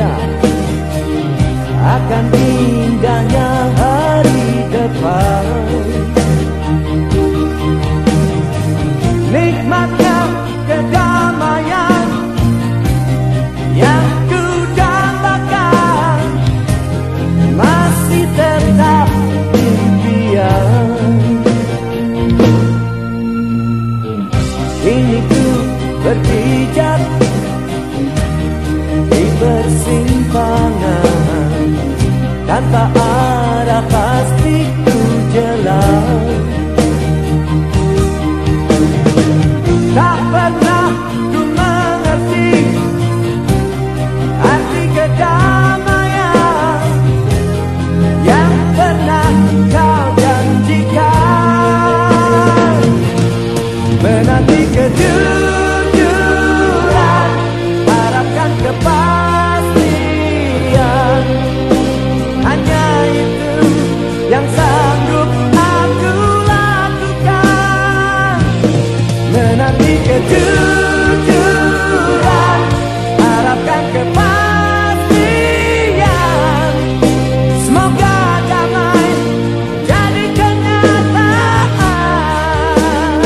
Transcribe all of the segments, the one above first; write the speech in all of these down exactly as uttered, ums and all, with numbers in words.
dunia akan indahnya hari depan. Nikmatnya kedamaian yang ku dambakan masih tetap impian. Kini ku berpijak di persimpangan, tanpa arah pasti ku jalan. Tak pernah ku mengerti arti kedamaian yang pernah kau janjikan. Menanti kejujuran, harapkan kepastian, hanya itu yang sanggup aku lakukan. Menanti kejujuran, harapkan kepastian, semoga damai jadi kenyataan.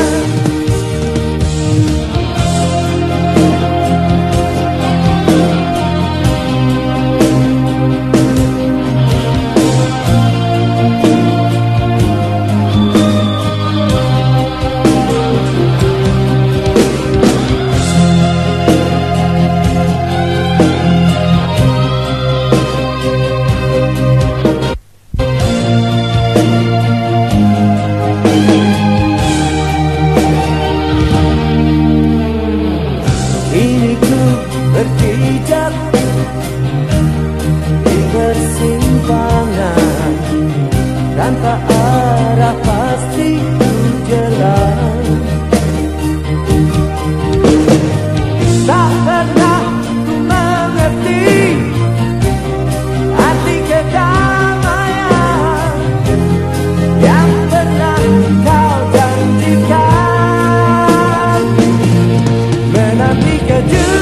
Kini ku berpijak di persimpangan, tanpa arah pasti ku jalan. Tak pernah ku mengerti arti kedamaian yang pernah kau janjikan. Menanti kejujuran,